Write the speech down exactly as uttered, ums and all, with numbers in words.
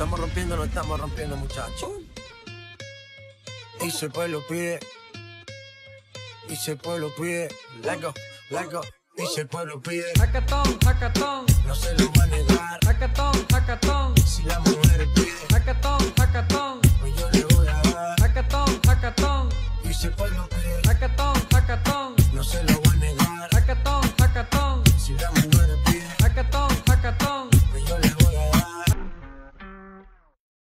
estamos rompiendo, no estamos rompiendo, muchachos. Y si el pueblo pide, y si el pueblo pide, let go, let go. Y si el pueblo pide, Hackathon, hackathon, no se lo va a negar. hackathon, hackathon. Si la mujer